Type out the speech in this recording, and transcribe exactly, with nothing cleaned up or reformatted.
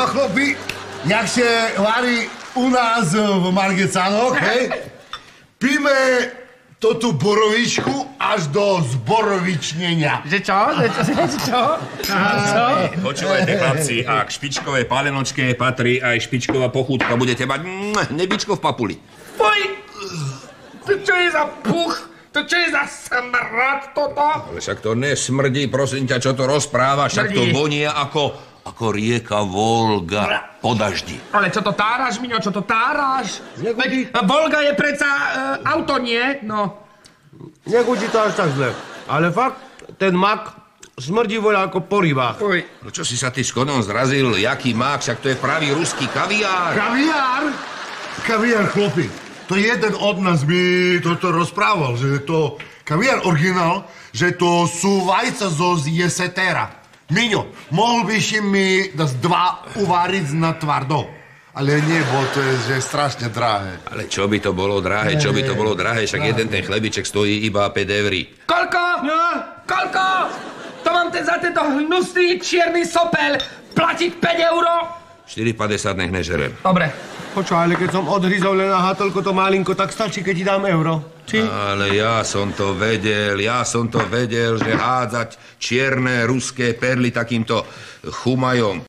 a chlopi, jak się varí u nás v Margecanoch, hej, píme to tú borovičku až do zborovičnenia. Že čo? Že čo? Že čo? čo? Počúvajte, chlapci, ak špičkovej palenočke patrí aj špičková pochútka, budete mať nebičko v papuli. Fuj! To čo je za puch? To čo je za smrad toto? Ale však to nesmrdí, prosím ťa, čo to rozpráva, však to vonie ako... ako rieka Volga po daždi. Ale čo to táraš, Miňo, čo to táraš? Veď Volga je predsa e, auto, nie? No. Nechutí to až tak zle. Ale fakt, ten mak smrdí voľa ako po rybách. Uj. No čo si sa ty s konom zrazil? Jaký mak? Však to je pravý ruský kaviár. Kaviár? Kaviár, chlopi. To jeden od nás mi toto rozprával, že to kaviár originál, že to sú vajca zo jesetera. Miňo, mohol by si mi dať dva uváriť na tvardo? Ale nie, bo to je že strašne drahé. Ale čo by to bolo drahé, čo by to bolo drahé? Však jeden ten chlebiček stojí iba päť eurí. Koľko? No. Koľko? To mám ten za tento hnusný čierny sopel platiť päť eur? štyri päťdesiat nech nežerem. Dobre. Počúvaj, ale keď som odhryzol len na hatolko to malinko, tak stačí, keď ti dám euro. Či? Ale ja som to vedel, ja som to vedel, že hádzať čierne ruské perly takýmto chumajom.